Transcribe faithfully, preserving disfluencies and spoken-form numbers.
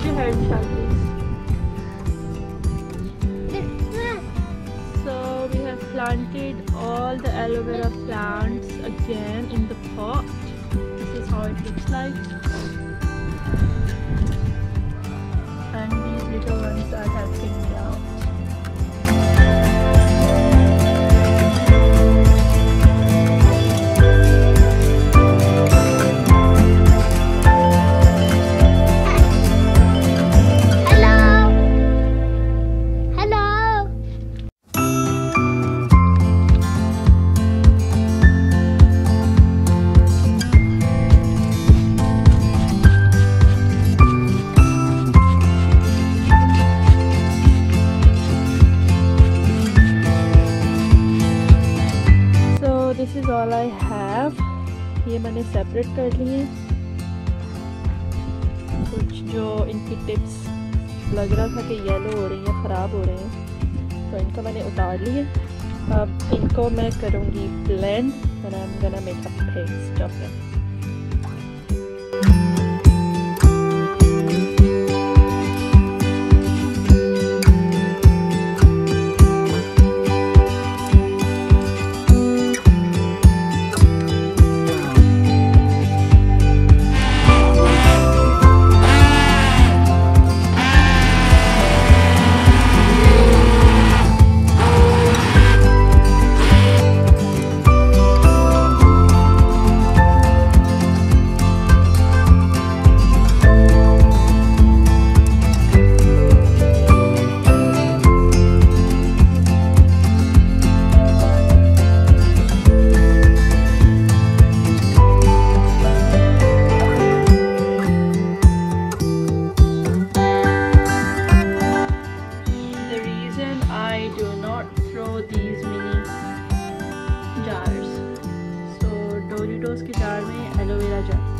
Put your head inside, please. So we have planted all the aloe vera plants again in the pot. This is how it looks like. And these little ones are helping me out. This is all I have. ये मैंने separate कर लिए। कुछ जो इनकी tips लग रहा था कि येलो हो रही हैं, ख़राब हो रहे हैं, तो इनको मैंने उतार लिए। अब इनको मैं करूँगी blend and I'm gonna make a paste of it. के जार में एलोवेरा जार